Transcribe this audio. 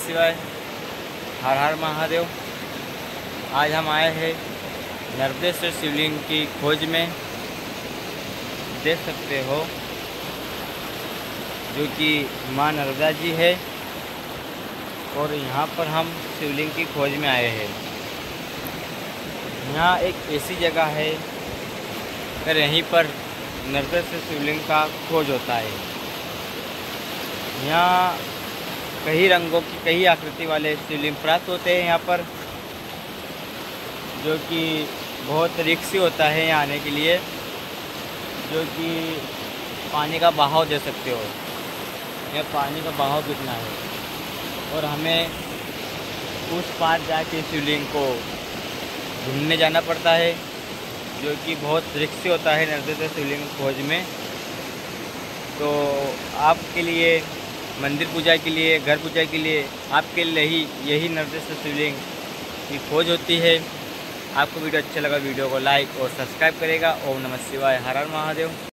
शिवाय, हर हर महादेव। आज हम आए हैं नर्मदेश्वर शिवलिंग की खोज में। देख सकते हो जो कि माँ नर्मदा जी है और यहाँ पर हम शिवलिंग की खोज में आए हैं। यहाँ एक ऐसी जगह है अगर यहीं पर नर्मदेश्वर शिवलिंग का खोज होता है। यहाँ कई रंगों की कई आकृति वाले शिवलिंग प्राप्त होते हैं यहाँ पर, जो कि बहुत रिस्की होता है यहाँ आने के लिए, जो कि पानी का बहाव दे सकते हो। यह पानी का बहाव कितना है और हमें उस पार जाके शिवलिंग को ढूंढने जाना पड़ता है, जो कि बहुत रिस्की होता है नर्मदेश्वर शिवलिंग खोज में। तो आपके लिए मंदिर पूजा के लिए, घर पूजा के लिए, आपके लिए ही यही नर्मदेश्वर शिवलिंग की खोज होती है। आपको वीडियो अच्छा लगा, वीडियो को लाइक और सब्सक्राइब करेगा। ओम नमः शिवाय, हर हर महादेव।